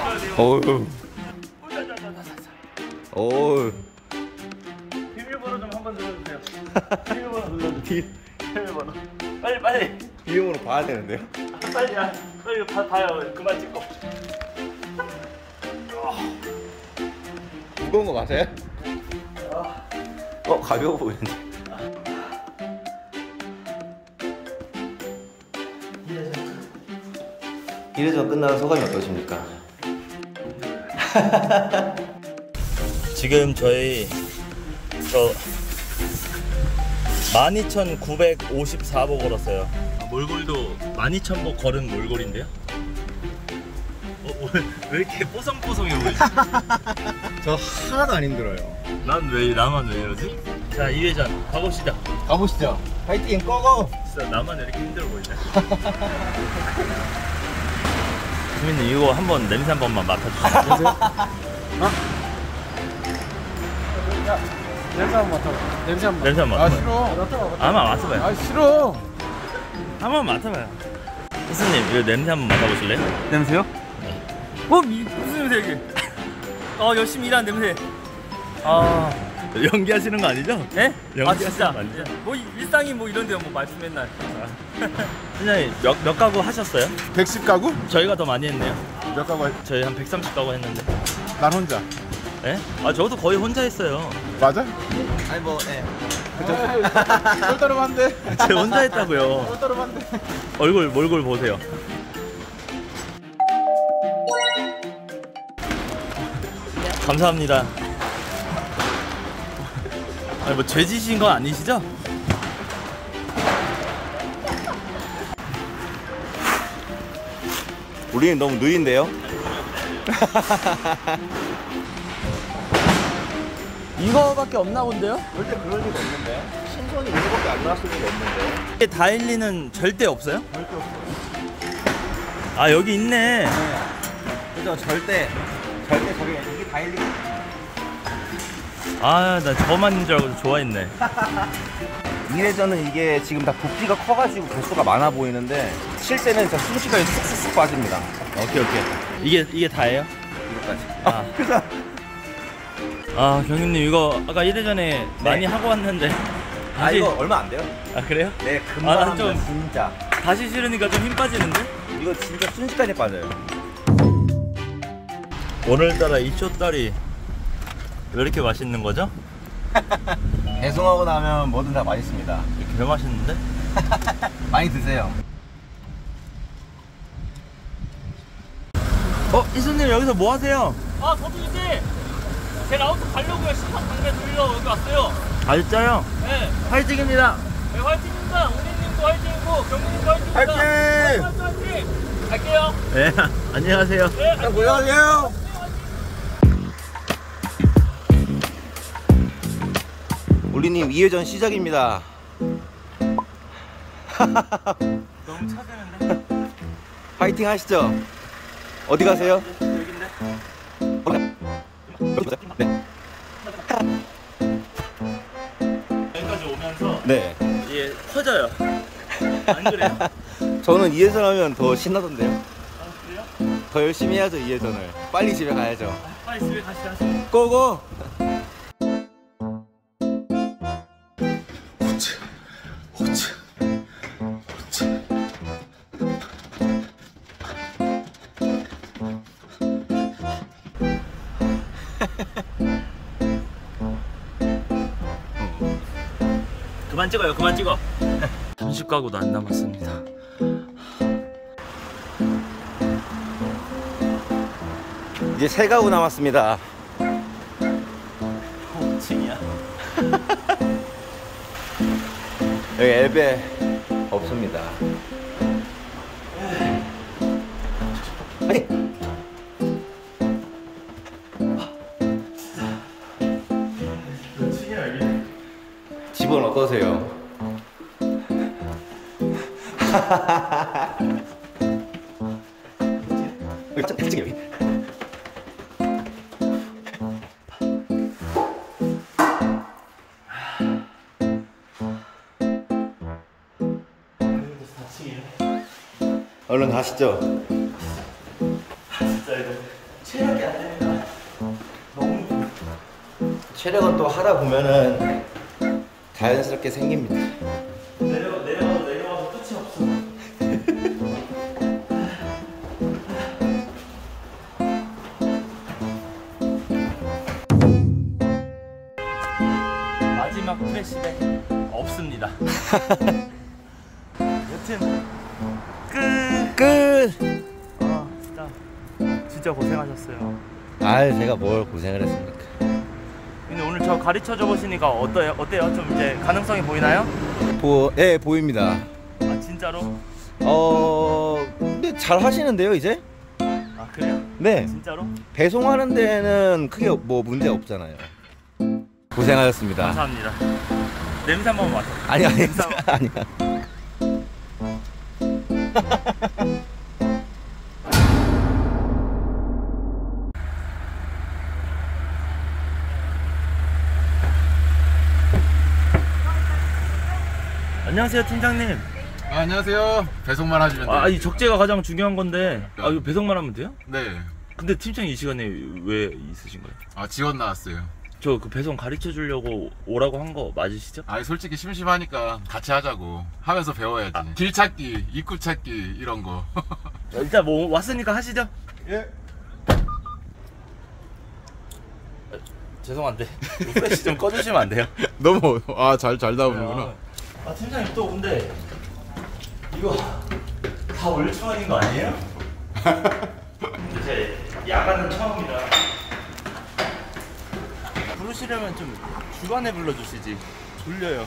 어우. 어우. 비밀번호 좀 한번 눌러주세요. 비밀번호 눌러주세요. 비밀번호. 빨리. 비용으로 봐야 되는데요? 빨리야. 빨리 봐요. 그만 찍고. 무거운 거 맞아요? 가벼워 보이는데. 이래전 끝나는 소감이 어떠십니까? 지금 저희 12,954보 걸었어요. 몰골도 12,000보 걸은 몰골인데요? 왜 이렇게 뽀송뽀송해 보이지? 저 하나도 안 힘들어요. 나만 왜 이러지? 자, 2회전 가봅시다. 가보시죠. 파이팅 고고! 진짜 나만 이렇게 힘들어 보이네. 수민님 이거 한번 냄새 한 번만 맡아주세요. 냄새 한번 맡아봐. 냄새 한번 맡아봐. 싫어. 한번 맡아봐요. 싫어. 한번 맡아봐요. 희수님 이거 냄새 한번 맡아보실래요? 냄새요? 무슨 냄새 이게? 열심히 일하는 냄새. 연기하시는 거 아니죠? 네? 연기하시는 거 아니죠? 뭐 일상이 뭐 이런데요, 뭐 말씀 맨날. 팀장님 몇 가구 하셨어요? 110가구? 저희가 더 많이 했네요. 몇 가구? 저희 한 130가구 했는데. 난 혼자. 네? 저도 거의 혼자 했어요. 맞아? 아니 뭐, 예. 똘똘한데? 제가 혼자 했다고요. 똘똘한데? 몰골 보세요. 감사합니다. 뭐 죄지신 거 아니시죠? 우리는 너무 느린데요? 이거밖에 없나 본데요? 절대 그럴 리가 없는데. 신선이 이거밖에 안 나왔을 리가 없는데. 이게 다일리는 절대 없어요? 절대 없어요. 여기 있네. 그죠? 절대 저게 이게 다 일리. 나 저만 있는 줄 알고 좋아했네. 이래저는 이게 지금 다 부피가 커가지고 개수가 많아 보이는데 실제는 진짜 순식간에 쑥쑥쑥 빠집니다. 오케이. 이게 다예요? 이거까지. 그죠? 경윤님 이거 아까 1회전에 많이 하고 왔는데 다시... 이거 얼마 안 돼요? 그래요? 네, 금방 합니다, 좀 진짜. 다시 실으니까 좀 힘 빠지는데? 이거 진짜 순식간에 빠져요. 오늘따라 이 쇼다리 왜 이렇게 맛있는 거죠? 배송하고 나면 뭐든 다 맛있습니다. 이렇게 왜 맛있는데? 많이 드세요. 이수님 여기서 뭐 하세요? 저도 이제 제 라운드 가려고요. 심판 당배 돌리려고 여기 왔어요. 진짜요? 네. 화이팅입니다. 네, 화이팅입니다. 우리님도 화이팅이고 경민님도 화이팅입니다. 화이팅! 갈게요. 네, 안녕하세요. 네, 안녕하세요. 우리님 2회전 시작입니다. 너무 차대는데? 파이팅 하시죠. 어디 가세요? 여긴데? 네. 여기까지 오면서 네. 이게 커져요. 안 그래요? 저는 2회전 하면 더 신나던데요. 그래요? 더 열심히 해야죠 2회전을. 빨리 집에 가야죠. 빨리 집에 가시죠. 고고. 그만 찍어요. 그만 찍어. 30가구도 안 남았습니다. 이제 3가구 남았습니다. 호칭이야. 여기 앱에 없습니다. 아니. 집은 어떠세요? 여기 여기. 얼른 가시죠. 진짜 이거 체력은 또 하다 보면은 자연스럽게 생깁니다. 내려가도 끝이 없어. 마지막 프레시백 없습니다. 여튼 끝. 아 진짜 고생하셨어요. 아유, 제가 뭘 고생을 했습니까? 근데 오늘 저 가르쳐 줘 보시니까 어때요? 좀 이제 가능성이 보이나요? 예, 보입니다. 아 진짜로? 근데 잘 하시는데요, 이제? 아 그래요? 네. 진짜로? 배송하는 데는 크게 뭐 문제 없잖아요. 고생하셨습니다. 감사합니다. 냄새 한 번 맡아. 아니야, 냄새 아니야. 안녕하세요 팀장님. 안녕하세요. 배송만 하시면 돼요. 이 적재가 가장 중요한 건데 이거 배송만 하면 돼요? 네. 근데 팀장님 이 시간에 왜 있으신 거예요? 지원 나왔어요. 저 그 배송 가르쳐 주려고 오라고 한 거 맞으시죠? 솔직히 심심하니까 같이 하자고 하면서 배워야지. 길 찾기, 입구 찾기 이런 거. 일단 뭐 왔으니까 하시죠. 예. 죄송한데 플래시 좀 꺼주시면 안 돼요? 너무 잘 나오는구나. 팀장님 또 근데 이거 다 올주원인 거 아니에요? 이제 야간은 처음이라 부르시려면 좀 주간에 불러주시지. 졸려요.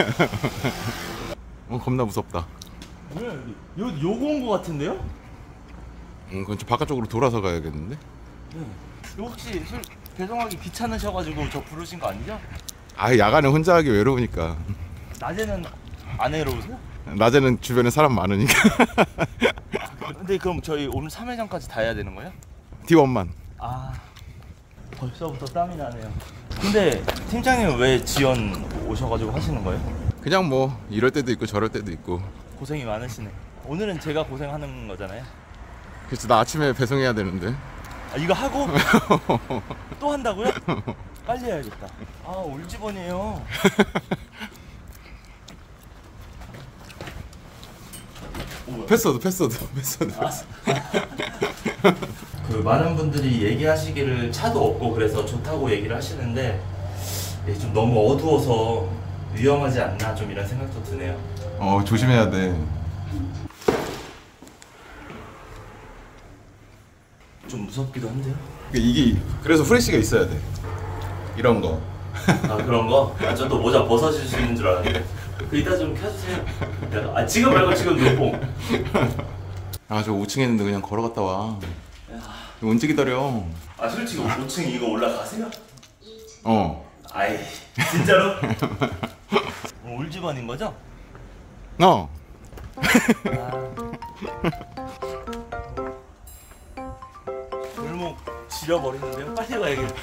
겁나 무섭다. 뭐야 요거 온 거 같은데요? 그건 좀 바깥쪽으로 돌아서 가야겠는데? 이거 혹시 배송하기 귀찮으셔가지고 저 부르신 거 아니죠? 야간에 혼자 하기 외로우니까. 낮에는 안 외로우세요? 낮에는 주변에 사람 많으니까. 근데 그럼 저희 오늘 3회장까지 다 해야 되는 거예요? D1만. 벌써부터 땀이 나네요. 근데 팀장님은 왜 지연 오셔가지고 하시는 거예요? 그냥 뭐 이럴 때도 있고 저럴 때도 있고. 고생이 많으시네. 오늘은 제가 고생하는 거잖아요. 그치, 나 아침에 배송해야 되는데. 이거 하고 또 한다고요? 빨리 해야겠다. 올지번이에요. 패스워드. 그 많은 분들이 얘기하시기를 차도 없고 그래서 좋다고 얘기를 하시는데 좀 너무 어두워서 위험하지 않나 좀 이런 생각도 드네요. 조심해야 돼. 좀 무섭기도 한데요. 그래서 프레시가 있어야 돼. 이런 거. 그런 거? 저도 모자 벗어주시는 줄 알았는데. 이따 좀 켜주세요. 지금 말고 지금 눈뽕. 저 5층에 있는데 그냥 걸어갔다 와. 언제 기다려? 솔직히 5층 이거 올라가세요? 아이, 진짜로? 울집안인 거죠? 골목 지려버리는데요? 빨리 가야겠다.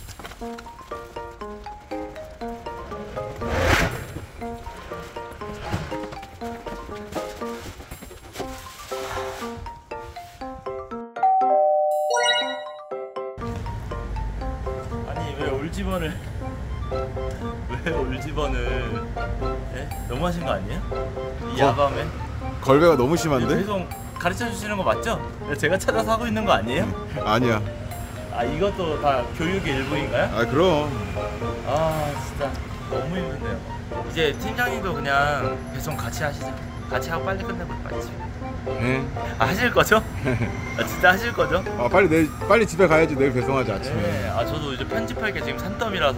왜 올집원을 너무하신 거 아니에요? 이 야밤에 걸배가 너무 심한데? 배송 가르쳐 주시는 거 맞죠? 제가 찾아서 하고 있는 거 아니에요? 아니야. 이것도 다 교육의 일부인가요? 그럼. 진짜 너무 힘든데요. 이제 팀장님도 그냥 배송 같이 하시죠. 같이 하고 빨리 끝내고 빨리 집에. 하실 거죠? 진짜 하실 거죠? 빨리 집에 가야지. 내일 배송하지 아침에. 네. 저도 이제 편집할 게 지금 산더미라서.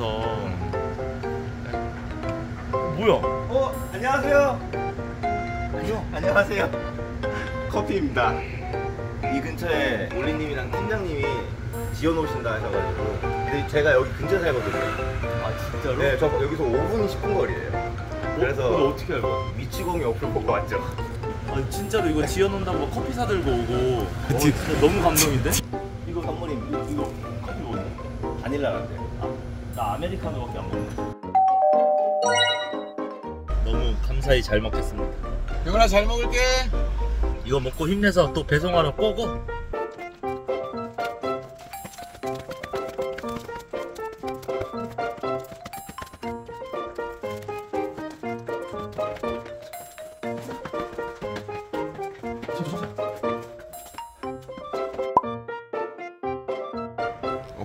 뭐야? 안녕하세요. 안녕하세요. 커피입니다. 이 근처에 올리님이랑 팀장님이 지원 오신다 하셔가지고. 근데 제가 여기 근처 살거든요. 진짜로? 네, 저 여기서 5분 10분 거리예요. 그래서 어떻게 알고? 미치공이 어플 보고 왔죠. 진짜로 이거 지연 온다고 커피 사들고 오고. 진짜 너무 감동인데? 이거 선물입니다. 이거 커피 뭐냐? 바닐라 라떼. 나 아메리카노밖에 안 먹네. 너무 감사히 잘 먹겠습니다. 병원아, 잘 먹을게. 이거 먹고 힘내서 또 배송하러 꼬고.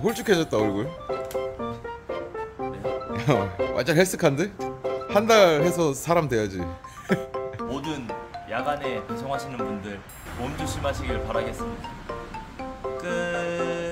홀쭉해졌다 얼굴. 네. 야, 완전 헬스칸데? 한 달 해서 사람 돼야지. 모든 야간에 배송하시는 분들 몸 조심하시길 바라겠습니다. 끝.